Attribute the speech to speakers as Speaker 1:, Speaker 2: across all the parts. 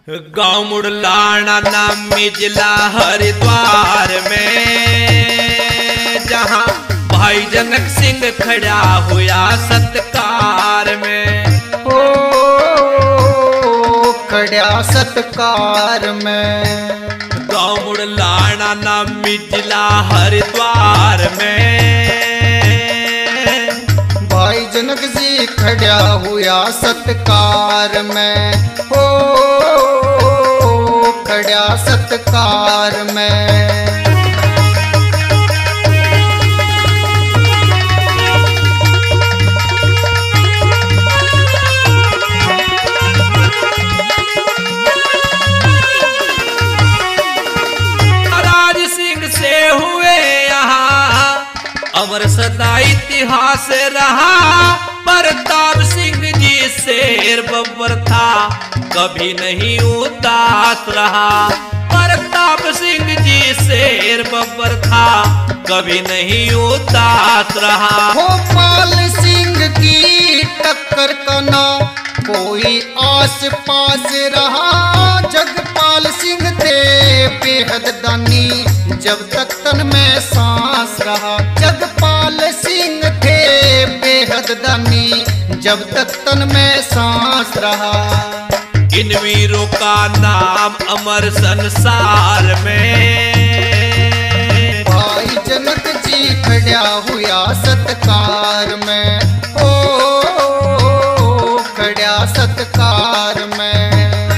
Speaker 1: गाँव मुड़लाना नामी जिला हरिद्वार में, जहाँ भाई जनक सिंह खड़ा हुआ सत्कार में।
Speaker 2: ओ खड़ा सत्कार में।
Speaker 1: गाँव मुड़लाना नामी जिला हरिद्वार में,
Speaker 2: भाई जनक जी खड़ा हुआ सत्कार में। हो खड़ा सत्कार में।
Speaker 1: अमर सदा इतिहास रहा, प्रताप सिंह जी शेर बब्बर था, कभी नहीं उदास रहा। प्रताप सिंह जी शेर बब्बर था, कभी नहीं उदास रहा।
Speaker 2: भोपाल सिंह की टक्कर का ना कोई आस पास रहा, जगपाल सिंह थे बेहद दानी, जब तक तन में सांस रहा। जगपाल सिंह थे बेहद दानी, जब तक तन में सांस रहा।
Speaker 1: इन वीरों का नाम अमर संसार में,
Speaker 2: भाई जनक जी खड़ा हुआ सत्कार में। ओ खड़ा सत्कार में।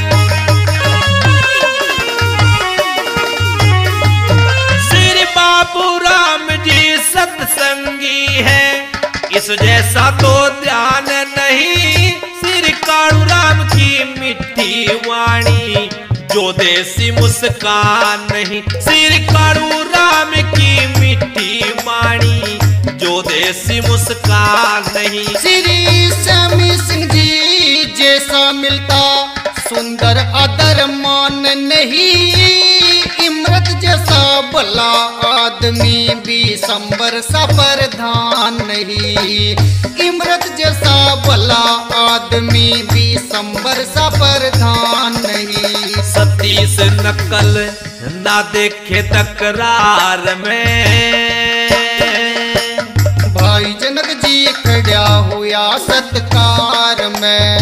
Speaker 1: श्री बाबू राम जी सत्संगी है, इस जैसा तो ध्यान नहीं। श्री कालू राम की मिठी वाणी, जो देसी मुस्कान नहीं। श्री कालू राम की मिठी वाणी, जो देसी मुस्कान नहीं।
Speaker 2: श्री श्यामी सिंह जी जैसा मिलता सुंदर आदर मान नहीं, इमरत जैसा भला आदमी भी संबर सा प्रधान नहीं। इमरत जैसा भला आदमी भी संबर सा प्रधान नहीं।
Speaker 1: सतीश नकल ना देखे तकरार में,
Speaker 2: भाई जनक जी खड़ा हुआ सत्कार में।